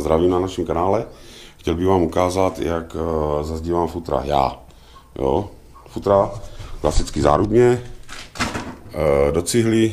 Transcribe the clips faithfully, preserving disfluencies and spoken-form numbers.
zdravím na našem kanále. Chtěl bych vám ukázat, jak uh, zazdívám futra já. Jo? Futra, klasicky zárubně, uh, do cihly.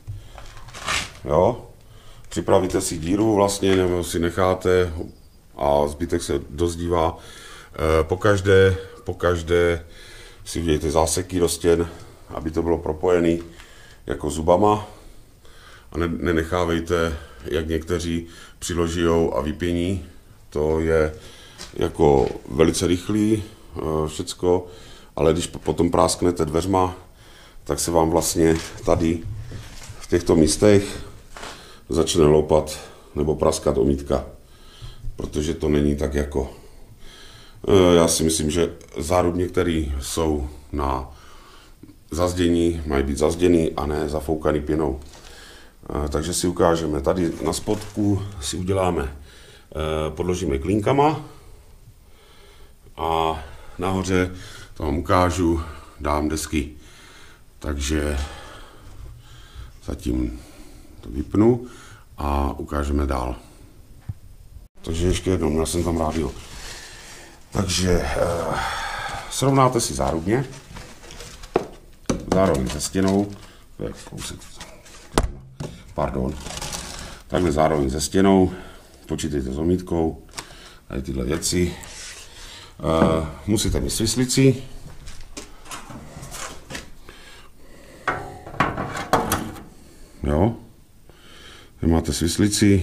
Jo? Připravíte si díru vlastně, nebo si necháte a zbytek se dozdívá. Uh, pokaždé, pokaždé si udělejte záseky do stěn, aby to bylo propojené jako zubama. A ne, nenechávejte, jak někteří přiložijou a vypění. To je jako velice rychlý všecko, ale když potom prásknete dveřma, tak se vám vlastně tady v těchto místech začne loupat nebo praskat omítka, protože to není tak jako. Já si myslím, že zárubně, které jsou na zazdění, mají být zazděný a ne zafoukaný pěnou. Takže si ukážeme, tady na spodku si uděláme, podložíme klínkama a nahoře, to vám ukážu, dám desky. Takže zatím to vypnu a ukážeme dál. Takže ještě jednou, měl jsem tam rádio. Takže srovnáte si zárubně, zároveň se stěnou, pardon, takhle zároveň se stěnou, počítejte s omítkou, tady tyhle věci. Uh, musíte mít svislici. Jo. Tady máte svislici.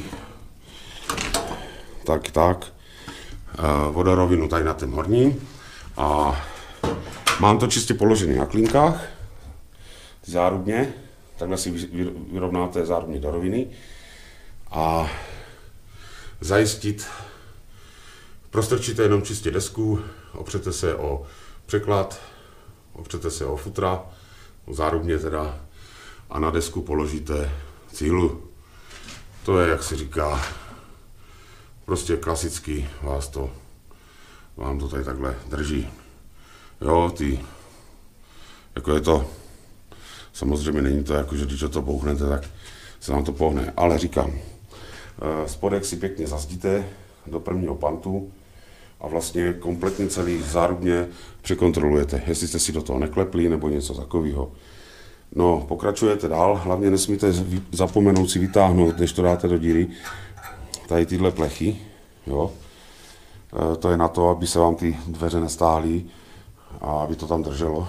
Tak, tak. Uh, vodorovinu tady na tom horním. A mám to čistě položené na klínkách. Zárubně. Takhle si vyrovnáte zárubně do roviny. A zajistit, prostrčíte jenom čistě desku, opřete se o překlad, opřete se o futra, zárubně teda, a na desku položíte cihlu. To je, jak se říká, prostě klasicky vás to, vám to tady takhle drží. Jo, ty, jako je to, samozřejmě není to jako, že když to bouchnete, tak se vám to pohne, ale říkám, spodek si pěkně zazdíte do prvního pantu a vlastně kompletně celý zárubně překontrolujete, jestli jste si do toho neklepli nebo něco takového. No, pokračujete dál, hlavně nesmíte zapomenout si vytáhnout, než to dáte do díry, tady tyhle plechy, jo. E, to je na to, aby se vám ty dveře nestáhly a aby to tam drželo.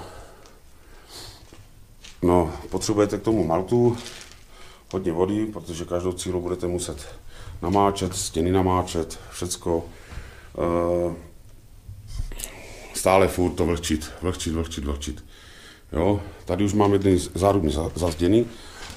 No, potřebujete k tomu maltu, hodně vody, protože každou cílu budete muset namáčet, stěny namáčet, všecko. E, stále furt to vlhčit, vlhčit, vlhčit, vlhčit. Jo, tady už mám jedný zárubně zazděný.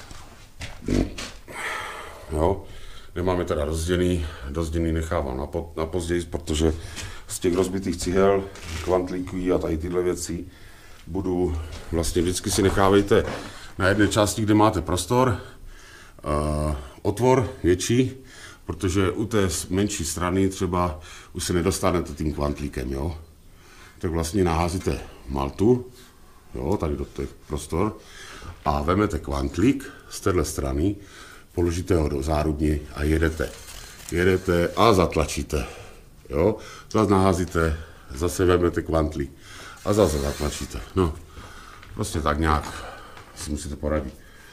Jo, nemáme teda rozděný, dozděný nechávám na, po, na později, protože z těch rozbitých cihel, kvantlíků a tady tyhle věci budu, vlastně vždycky si nechávejte na jedné části, kde máte prostor, uh, otvor větší, protože u té menší strany třeba už se nedostanete tím kvantlíkem, jo. Tak vlastně naházíte maltu, jo, tady do těch prostor a vemete kvantlík z téhle strany, položíte ho do zárubní a jedete. Jedete a zatlačíte, jo. Zase naházíte, zase vemete kvantlík a zase zatlačíte. No, prostě tak nějak si musíte poradit.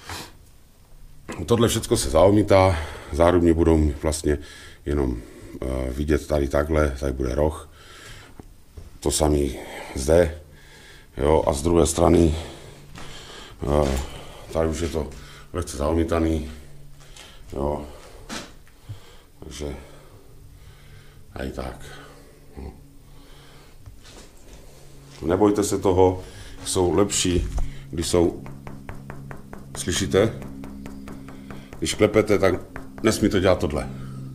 Tohle všechno se zaomítá, zárubně budou vlastně jenom uh, vidět tady takhle, tady bude roh. To samý zde, jo, a z druhé strany uh, tady už je to lehce zaomítaný, jo, takže tady tak. No. Nebojte se toho, jsou lepší, když jsou, slyšíte? Když klepete, tak nesmí to dělat tohle.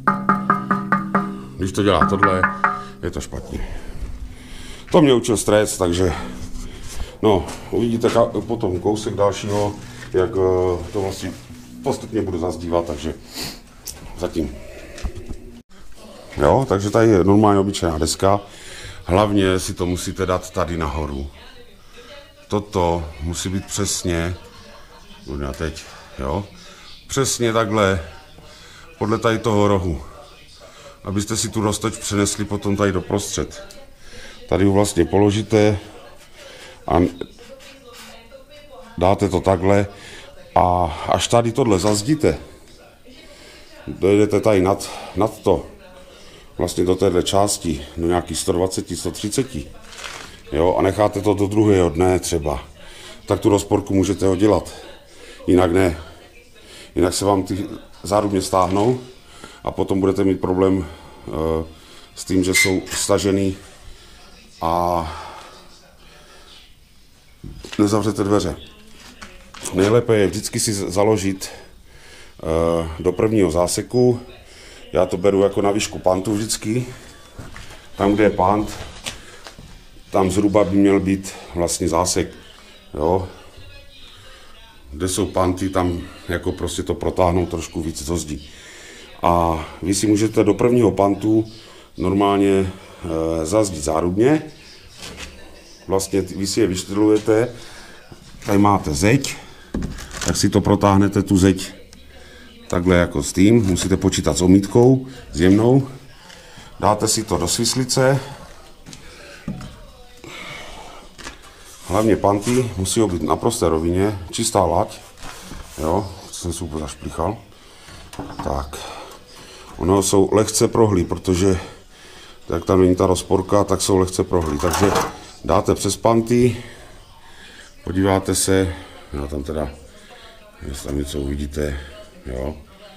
Když to dělá tohle, je to špatně. To mě učil strec, takže no, uvidíte potom kousek dalšího, jak to vlastně postupně budu zazdívat, takže zatím. Jo, takže tady je normálně obyčejná deska. Hlavně si to musíte dát tady nahoru. Toto musí být přesně, možná teď, jo, přesně takhle, podle tady toho rohu. abyste si tu roztoč přenesli potom tady do prostřed. Tady ho vlastně položíte a dáte to takhle a až tady tohle zazdíte, dojedete tady nad, nad to, vlastně do téhle části, do nějakých sto dvacet, sto třicet, jo, a necháte to do druhého dne třeba, tak tu rozporku můžete ho dělat, jinak ne. Jinak se vám ty zárubně stáhnou a potom budete mít problém uh, s tím, že jsou stažený a nezavřete dveře. Nejlépe je vždycky si založit uh, do prvního záseku. Já to beru jako na výšku pantu vždycky. Tam, kde je pant, tam zhruba by měl být vlastně zásek. Jo. Kde jsou panty, tam jako prostě to protáhnou trošku víc do zdi. A vy si můžete do prvního pantu normálně e, zazdit zárubně. Vlastně vy si je vyštrlujete, tady máte zeď, tak si to protáhnete tu zeď takhle jako s tím, musíte počítat s omítkou, s jemnou. Dáte si to do svislice. Hlavně panty musí být na prosté rovině, čistá lať, jo, jsem si úplně zašplichal. Tak, ono jsou lehce prohlí, protože jak tam není ta rozporka, tak jsou lehce prohlí. Takže dáte přes panty, podíváte se, já tam teda, jestli tam něco uvidíte, jo.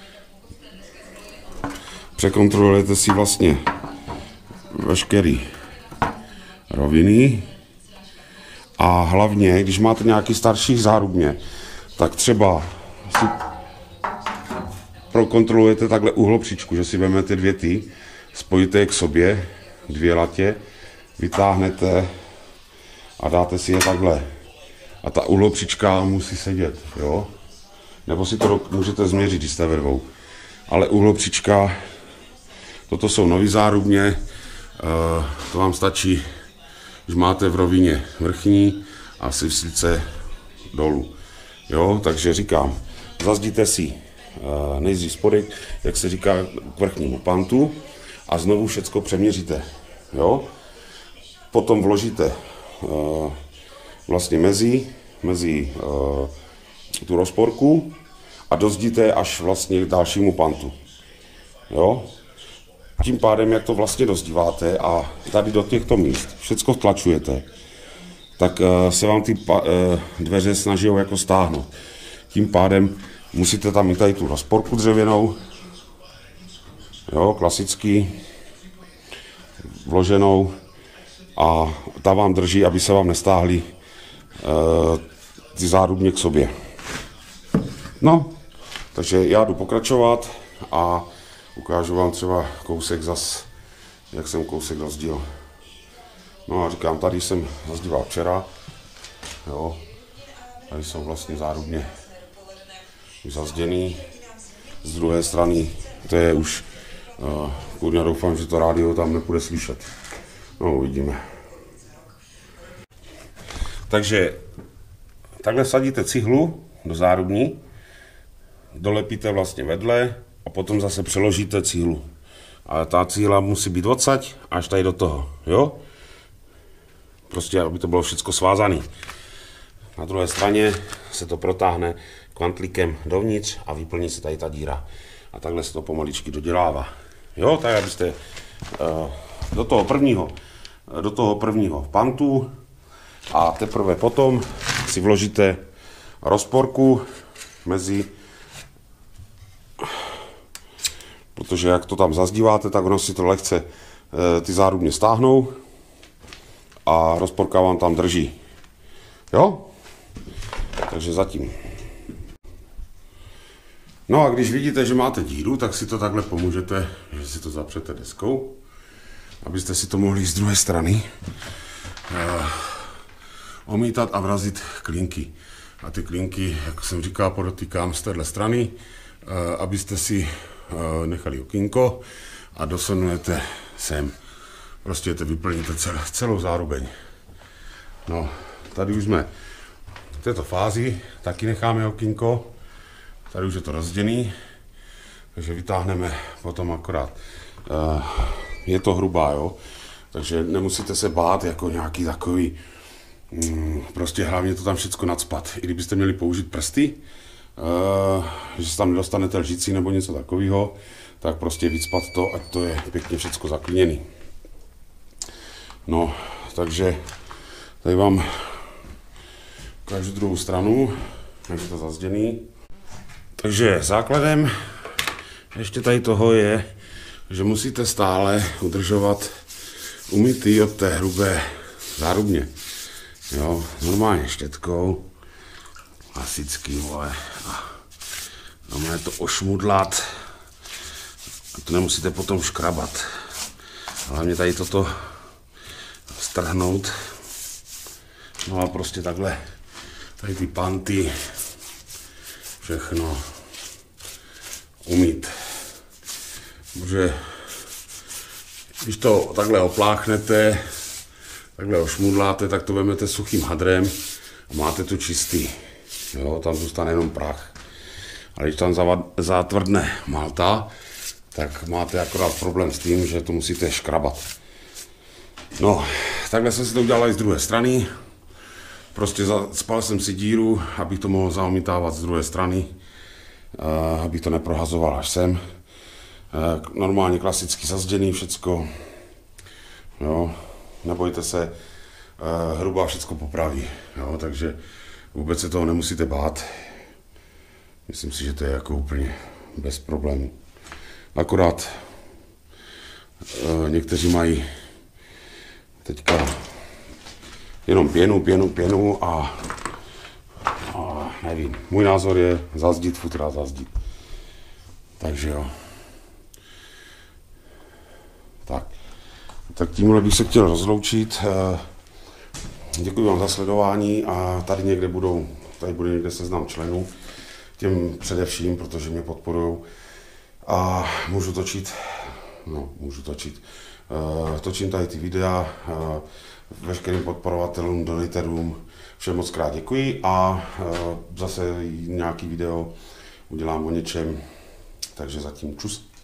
Překontrolujete si vlastně veškerý roviny. A hlavně, když máte nějaký starší zárubně, tak třeba si prokontrolujete takhle uhlopříčku, že si vezmete dvě ty, spojíte je k sobě, dvě latě, vytáhnete a dáte si je takhle. A ta uhlopříčka musí sedět, jo? Nebo si to můžete změřit, když jste ve dvou. Ale uhlopříčka, toto jsou nový zárubně, to vám stačí, když máte v rovině vrchní a v svislice dolů. Jo, takže říkám, zazdíte si uh, nejdřív spodek, jak se říká, k vrchnímu pantu a znovu všecko přeměříte. Jo? Potom vložíte uh, vlastně mezi, mezi uh, tu rozporku a dozdíte až vlastně k dalšímu pantu. Jo? Tím pádem, jak to vlastně dozdíváte a tady do těchto míst všecko vtlačujete, tak uh, se vám ty uh, dveře snaží jako stáhnout. Tím pádem musíte tam mít tady tu rozporku dřevěnou, jo, klasicky, vloženou a ta vám drží, aby se vám nestáhly uh, ty zárubně k sobě. No, takže já jdu pokračovat a ukážu vám třeba kousek zas, jak jsem kousek rozdíl. No a říkám, tady jsem rozdíval včera, jo, tady jsou vlastně zárubně už zazděný. Z druhé strany, to je už, uh, kurňa doufám, že to rádio tam nepůjde slyšet. No, uvidíme. Takže takhle sadíte cihlu do zárubní, dolepíte vlastně vedle a potom zase přeložíte cihlu. A ta cihla musí být odsaď až tady do toho, jo? Prostě, aby to bylo všechno svázané. Na druhé straně se to protáhne kvantlikem dovnitř a vyplní se tady ta díra. A takhle se to pomaličky dodělává. Jo, tak abyste uh, do toho prvního, do toho prvního pantu a teprve potom si vložíte rozporku mezi, protože jak to tam zazdíváte, tak ono si to lehce uh, ty zárubně stáhnou a rozporka vám tam drží. Jo? Takže zatím. No a když vidíte, že máte díru, tak si to takhle pomůžete, že si to zapřete deskou, abyste si to mohli z druhé strany uh, omítat a vrazit klínky. A ty klínky, jak jsem říkal, podotýkám z téhle strany, uh, abyste si uh, nechali okýnko a dosunujete sem. Prostě to vyplníte cel, celou zárubeň. No, tady už jsme v této fázi, taky necháme okýnko. Tady už je to rozděný, takže vytáhneme potom akorát je to hrubá, jo, takže nemusíte se bát jako nějaký takový, prostě hlavně to tam všechno nacpat. I kdybyste měli použít prsty, že se tam nedostanete lžící nebo něco takového, tak prostě vycpat to, ať to je pěkně všechno zaklíněný. No, takže tady vám každou druhou stranu, jak je to zazděný. Takže základem ještě tady toho je, že musíte stále udržovat umytý od té hrubé zárubně. Jo, normálně štětkou, klasický, vole, a normálně to ošmudlat, a to nemusíte potom škrabat. Hlavně tady toto strhnout, no a prostě takhle, tady ty panty, všechno umýt. Protože když to takhle opláchnete, takhle ošmudláte, tak to vezmete suchým hadrem a máte to čistý. Jo, tam zůstane jenom prach. Ale když tam zátvrdne malta, tak máte akorát problém s tím, že to musíte škrabat. No, takhle jsem si to udělal i z druhé strany. Prostě spal jsem si díru, abych to mohl zaomítávat z druhé strany, abych to neprohazoval až sem. Normálně klasicky zazděný všecko. Jo, nebojte se, hrubá všecko popraví. Jo, takže vůbec se toho nemusíte bát. Myslím si, že to je jako úplně bez problémů. Akorát někteří mají teďka jenom pěnu, pěnu, pěnu a, a nevím. Můj názor je zazdít, futra zazdít. Takže jo. Tak. Tak tímhle bych se chtěl rozloučit. Děkuji vám za sledování a tady někde budou, tady bude někde seznam členů. Těm především, protože mě podporují. A můžu točit, no můžu točit. Točím tady ty videa, veškerým podporovatelům, donatorům, všem moc krát děkuji a zase nějaký video udělám o něčem, takže zatím čus.